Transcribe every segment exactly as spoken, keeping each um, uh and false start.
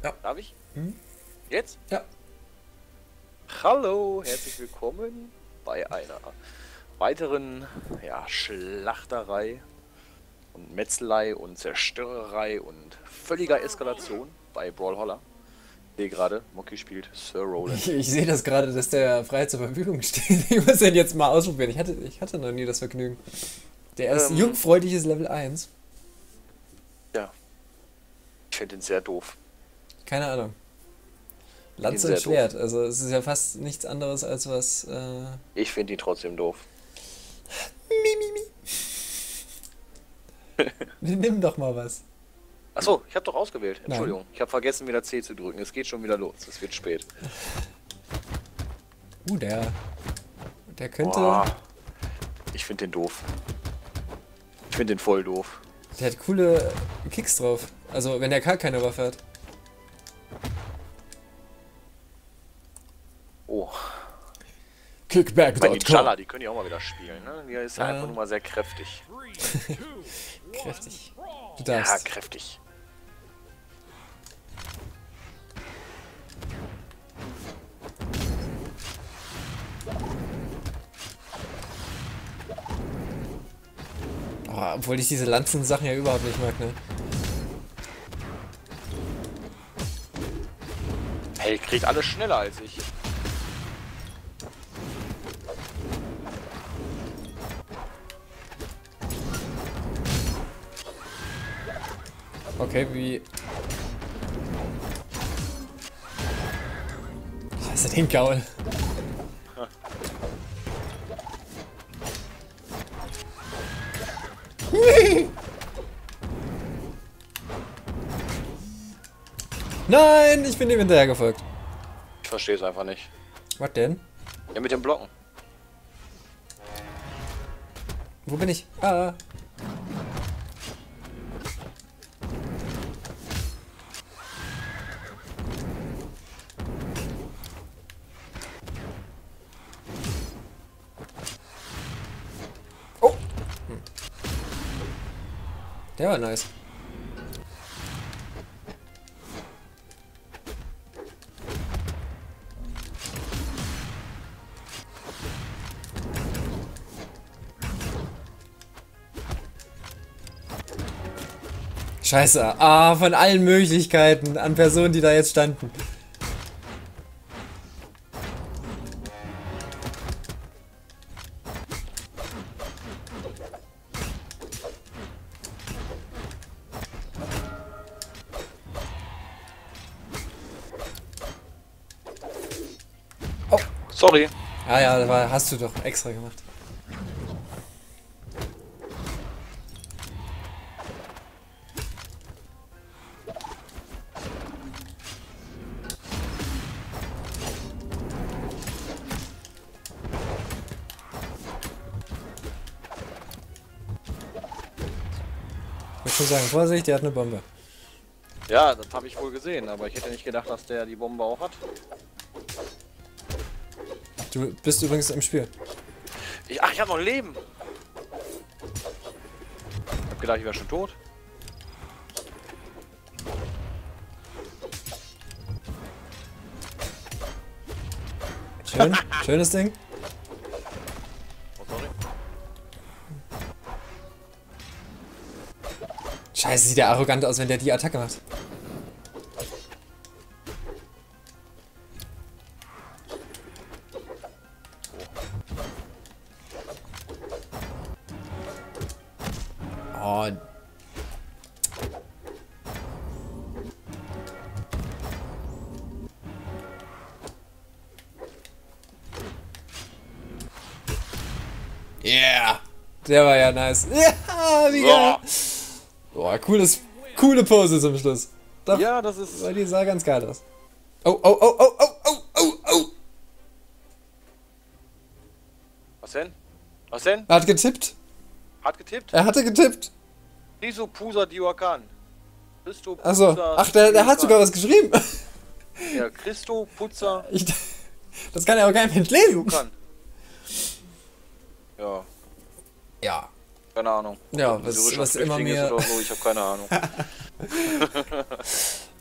Ja. Darf ich? Hm? Jetzt? Ja. Hallo, herzlich willkommen bei einer weiteren ja, Schlachterei und Metzelei und Zerstörerei und völliger Eskalation bei Brawlhalla. Ich sehe gerade, Mocky spielt Sir Roland. Ich, ich sehe das gerade, dass der frei zur Verfügung steht. Ich muss den jetzt mal ausprobieren. Ich hatte, ich hatte noch nie das Vergnügen. Der ist Ähm, jungfräuliches Level eins. Ja. Ich finde ihn sehr doof. Keine Ahnung. Find ihn Lanze sehr und Schwert. Also es ist ja fast nichts anderes als was... Äh... Ich finde ihn trotzdem doof. Mi, mi, mi. Nimm doch mal was. Achso, ich habe doch ausgewählt. Entschuldigung. Nein. Ich habe vergessen, wieder C zu drücken. Es geht schon wieder los. Es wird spät. Uh, der... Der könnte... Boah. Ich finde den doof. Ich finde den voll doof. Der hat coole Kicks drauf. Also wenn der Karl keine Waffe hat. Oh. Kickback. Ich meine, die Chala, die können die auch mal wieder spielen, ne? Die ist ja Ja. einfach nur mal sehr kräftig. Kräftig. Du Ja, darfst. kräftig. Oh, obwohl ich diese Lanzen-Sachen ja überhaupt nicht mag, ne? Hey, kriegt alles schneller als ich. Okay, wie... Was ist denn Gaul? Nein, ich bin dem hinterher gefolgt. Ich verstehe es einfach nicht. Was denn? Ja, mit dem Blocken. Wo bin ich? Ah. Oh. Hm. Der war nice. Scheiße. Ah, von allen Möglichkeiten an Personen, die da jetzt standen. Oh. Sorry. Ah ja, das war, hast du doch extra gemacht. Ich muss schon sagen, Vorsicht, der hat eine Bombe. Ja, das habe ich wohl gesehen, aber ich hätte nicht gedacht, dass der die Bombe auch hat. Du bist übrigens im Spiel. Ich, ach, ich habe noch ein Leben. Ich hab gedacht, ich wäre schon tot. Schön, schönes Ding. Oh, sorry. Scheiße, sieht der arrogant aus, wenn der die Attacke macht. Oh. Yeah. Der war ja nice. Ja, wie geil. Boah, cooles, coole Pose zum Schluss. Doch, Ja, das ist... weil die sah ganz geil aus. Oh, oh, oh, oh, oh, oh, oh, oh. Was denn? Was denn? Er hat getippt. Hat getippt? Er hatte getippt. Riso Pusa Diwakan. Christo Achso. Pusa Ach, der, der hat sogar was geschrieben. Ja, Christo Puzza Ich, das kann ja auch kein Mensch lesen. Diwakan. Ja, Ja. keine Ahnung. Ja, Ob was- das ein was syrischer immer Flüchtling mir- ist oder so, ich habe keine Ahnung.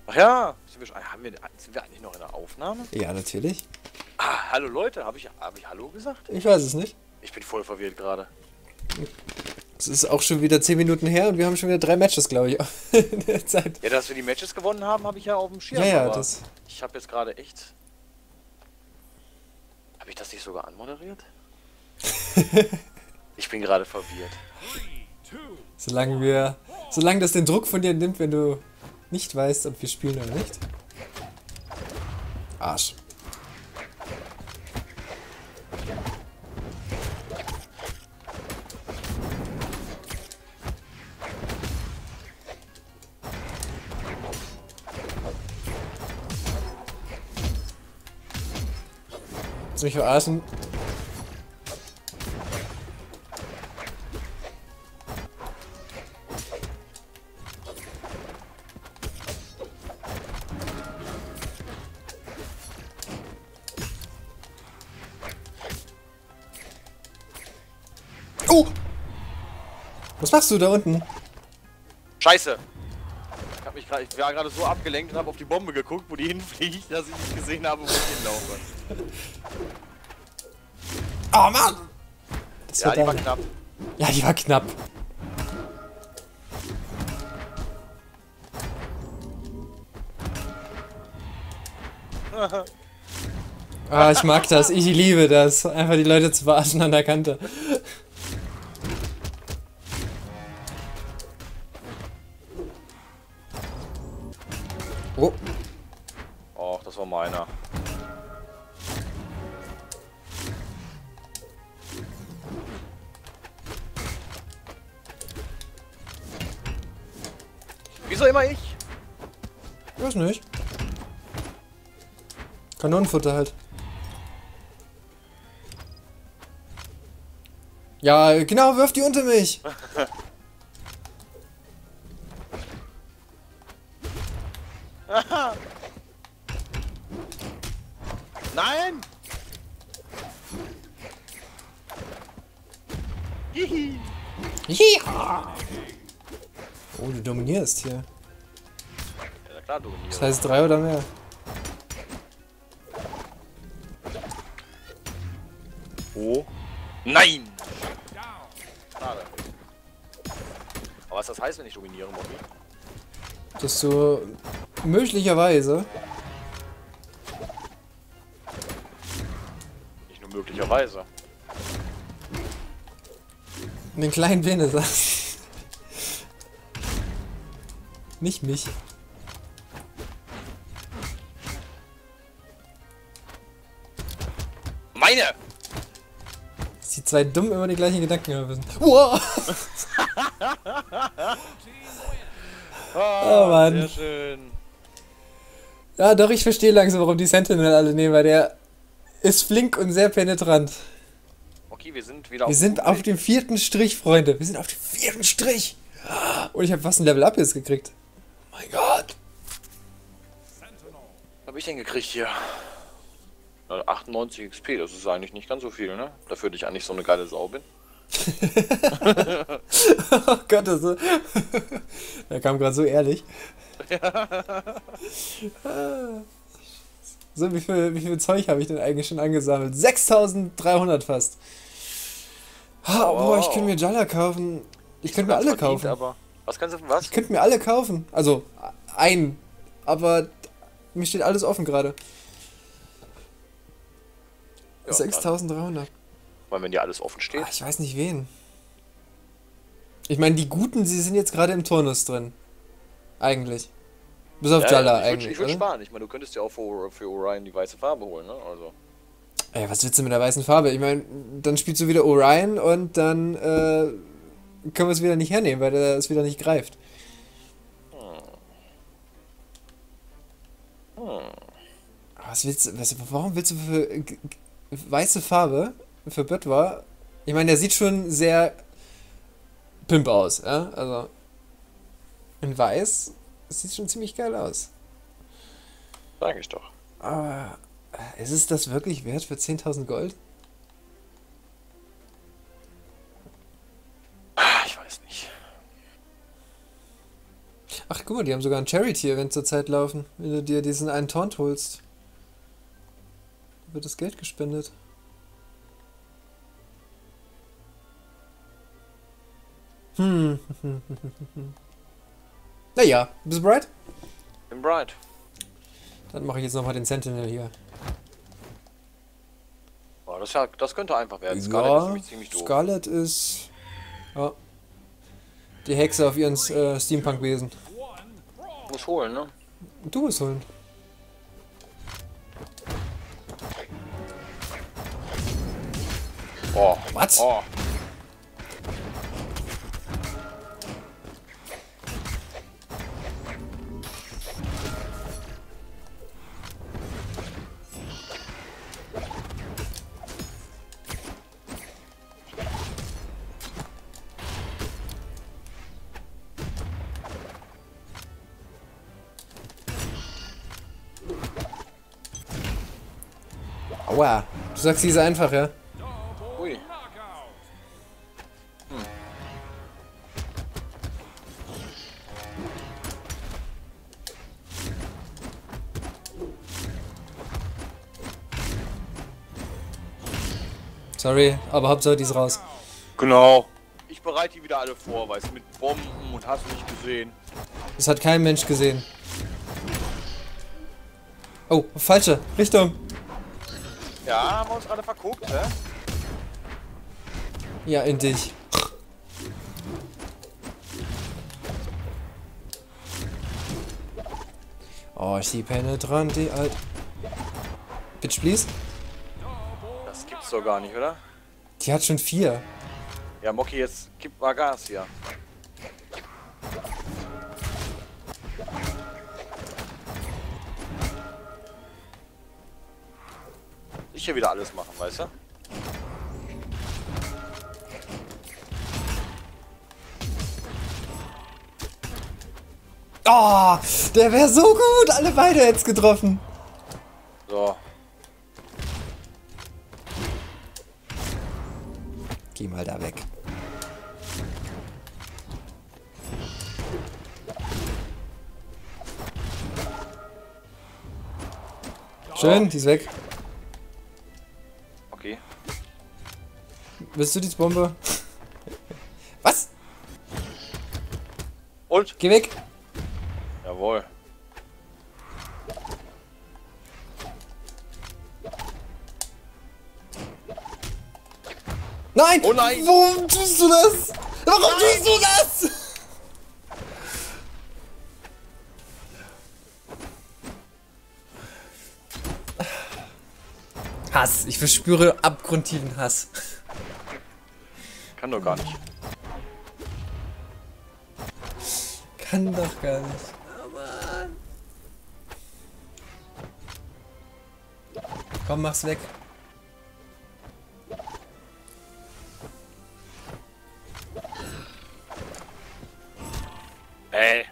Ach ja, sind wir, schon, haben wir, sind wir eigentlich noch in der Aufnahme? Ja, natürlich. Ah, hallo Leute, habe ich, hab ich Hallo gesagt? Ich weiß es nicht. Ich bin voll verwirrt gerade. Es ist auch schon wieder zehn Minuten her und wir haben schon wieder drei Matches, glaube ich, in der Zeit. Ja, dass wir die Matches gewonnen haben, habe ich ja auf dem Schirm. Ja, ja, aber das... Ich habe jetzt gerade echt... Habe ich das nicht sogar anmoderiert? Ich bin gerade verwirrt. Solange wir... Solange das den Druck von dir nimmt, wenn du nicht weißt, ob wir spielen oder nicht. Arsch. Willst du mich verarschen? Oh! Was machst du da unten? Scheiße! Ich, hab mich grad, ich war gerade so abgelenkt und habe auf die Bombe geguckt, wo die hinfliegt, dass ich nicht gesehen habe, wo ich hinlaufe. Oh Mann! Das Ja, die war deine. knapp. Ja, die war knapp. Ah, ich mag das. Ich liebe das. Einfach die Leute zu verarschen an der Kante. Oh. Och, das war meiner. Wieso immer ich? Ich weiß nicht. Kanonenfutter halt. Ja, genau, wirf die unter mich. Nein! Hihi! Ja. Oh, du dominierst hier. Ja, na klar, du. Das heißt drei oder mehr. Oh. Nein! Schade. Aber was das heißt, wenn ich dominiere, Mobby? Dass du möglicherweise... Nicht nur möglicherweise. einen kleinen Penis hast. Nicht mich. Meine! Dass die zwei dumm immer die gleichen Gedanken haben müssen. Wow. Oh Mann. Sehr schön. Ja, doch, ich verstehe langsam, warum die Sentinel alle nehmen, weil der ist flink und sehr penetrant. Okay, wir sind wieder Wir auf sind dem auf Weg. dem vierten Strich, Freunde. Wir sind auf dem vierten Strich. Und ich habe fast ein Level Up jetzt gekriegt. Oh mein Gott. Was hab ich denn gekriegt hier? Na, achtundneunzig X P, das ist eigentlich nicht ganz so viel, ne? Dafür, dass ich eigentlich so eine geile Sau bin. Oh Gott, das ist... Der kam gerade so ehrlich. So, wie viel, wie viel Zeug habe ich denn eigentlich schon angesammelt? sechstausenddreihundert fast. Oh, boah, ich könnte mir Jalla kaufen. Ich könnte mir alle Verdient, kaufen. aber was kannst du, was? Ich könnte mir alle kaufen. Also, einen. Aber mir steht alles offen gerade. Ja, sechstausenddreihundert. Weil wenn dir alles offen steht. Ah, ich weiß nicht wen. Ich meine, die Guten, sie sind jetzt gerade im Turnus drin. Eigentlich. Bis auf Ja, Jalla ich würd- eigentlich. Ich würde oder? sparen. Ich meine, du könntest ja auch für, für Orion die weiße Farbe holen, ne? Also. Ey, was willst du mit der weißen Farbe? Ich meine, dann spielst du wieder Orion und dann äh, können wir es wieder nicht hernehmen, weil der es wieder nicht greift. Hm. Hm. Was willst du, was, warum willst du für g- g- weiße Farbe für Böttwar? Ich meine, der sieht schon sehr pimp aus, ja? Also in weiß, das sieht schon ziemlich geil aus. Sag ich doch. Aber äh, ist es das wirklich wert für zehntausend Gold? Ah, ich weiß nicht. Ach Guck mal, die haben sogar ein Charity-Event zur Zeit laufen, wenn du dir diesen einen Taunt holst. Da wird das Geld gespendet. Hm. Naja, bist du bereit? Bin bereit. Dann mache ich jetzt nochmal den Sentinel hier. Oh, das, ja, das könnte einfach werden. Scarlet ist Ja, nämlich ziemlich doof. Scarlet ist... Ja. Die Hexe auf ihren äh, Steampunk-Wesen. Muss holen, ne? Du musst holen. Oh. Was? Oh. Aua. Du sagst, sie ist einfach, ja? Ui. Hm. Sorry, aber Hauptsache die ist raus. Genau. Ich bereite die wieder alle vor, weißt du, mit Bomben und hast du nicht gesehen. Das hat kein Mensch gesehen. Oh, falsche Richtung. Ja, haben wir uns gerade verguckt, hä? Ja, in dich. Oh, she penetrant, die alt. Bitch, please. Das gibt's doch gar nicht, oder? Die hat schon vier. Ja, Moki, jetzt gib mal Gas hier. Ich hier wieder alles machen, weißt du? Oh, der wäre so gut. Alle beide jetzt getroffen. So. Geh mal da weg. Schön, die ist weg. Okay. Willst du die Bombe? Was? Und? Geh weg. Jawohl. Nein! Oh nein! Warum tust du das? Warum nein. tust du das? Hass. Ich verspüre abgrundtiefen Hass. Kann doch gar nicht. Kann doch gar nicht. Oh Mann. Komm, mach's weg. Ey.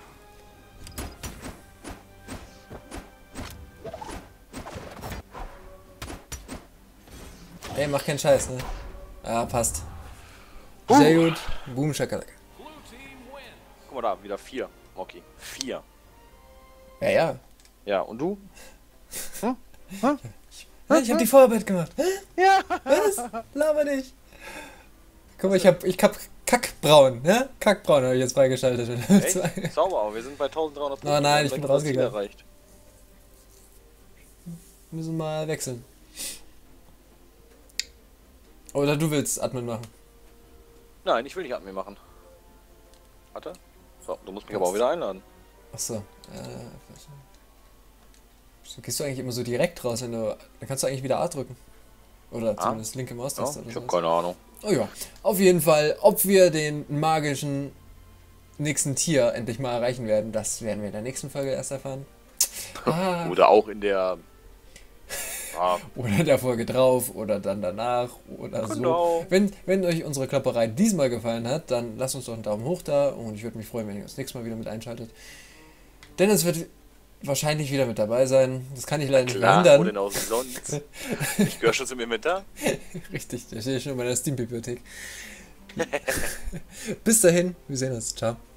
Ey, mach keinen Scheiß, ne? Ah, passt. Sehr gut. Boom, Schakalaka. Guck mal da, wieder vier. Moki. Vier. Ja, ja. Ja, und du? Hm? Hm? Ich hab die Vorarbeit gemacht. Ja. Was? Laber nicht. Guck mal, ich hab, ich hab Kackbraun, ne? Kackbraun habe ich jetzt freigeschaltet. Echt? Sauber, aber wir sind bei eintausenddreihundert Punkten. Oh nein, ich bin rausgegangen. Erreicht. Müssen mal wechseln. Oder du willst Admin machen? Nein, ich will nicht Admin machen. Warte. So, du musst mich aber auch wieder einladen. Achso. Äh, so gehst du eigentlich immer so direkt raus, wenn du. Dann kannst du eigentlich wieder A drücken. Oder ah. zumindest linke Maustaste. Ja, oder ich hab sowas. keine Ahnung. Oh ja. Auf jeden Fall, ob wir den magischen nächsten Tier endlich mal erreichen werden, das werden wir in der nächsten Folge erst erfahren. Ah. Oder auch in der. Ah. Oder in der Folge drauf oder dann danach oder Genau. so. Wenn, wenn euch unsere Klopperei diesmal gefallen hat, dann lasst uns doch einen Daumen hoch da und ich würde mich freuen, wenn ihr das nächste Mal wieder mit einschaltet. Denn es wird wahrscheinlich wieder mit dabei sein. Das kann ich leider nicht Klar, verhindern. wo denn auch sonst? Ich gehöre schon zum Inventar. Richtig, da stehe ich schon in meiner Steam-Bibliothek. Bis dahin, wir sehen uns. Ciao.